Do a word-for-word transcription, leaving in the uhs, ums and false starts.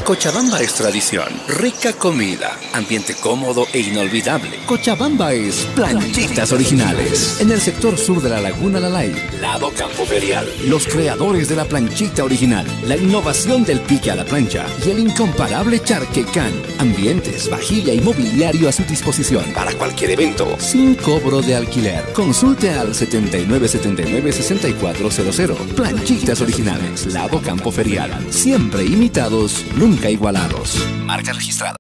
Cochabamba es tradición, rica comida, ambiente cómodo e inolvidable. Cochabamba es Planchitas Originales. En el sector sur de la Laguna Lalay, lado Campo Ferial. Los creadores de la planchita original, la innovación del pique a la plancha y el incomparable charquecán. Ambientes, vajilla y mobiliario a su disposición para cualquier evento, sin cobro de alquiler. Consulte al setenta y nueve setenta y nueve sesenta y cuatro cero cero. Planchitas Originales, lado Campo Ferial. Siempre imitados, nunca igualados. Marca registrada.